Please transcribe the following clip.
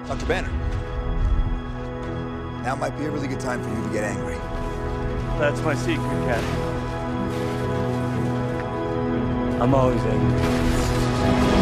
Dr. Banner. Now might be a really good time for you to get angry. That's my secret, Captain. I'm always angry.